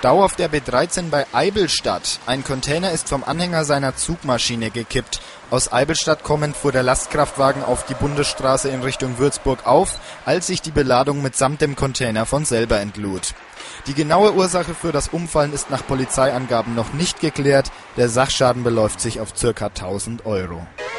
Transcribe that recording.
Stau auf der B13 bei Eibenstadt. Ein Container ist vom Anhänger seiner Zugmaschine gekippt. Aus Eibenstadt kommend fuhr der Lastkraftwagen auf die Bundesstraße in Richtung Würzburg auf, als sich die Beladung mitsamt dem Container von selber entlud. Die genaue Ursache für das Umfallen ist nach Polizeiangaben noch nicht geklärt. Der Sachschaden beläuft sich auf ca. 1.000 Euro.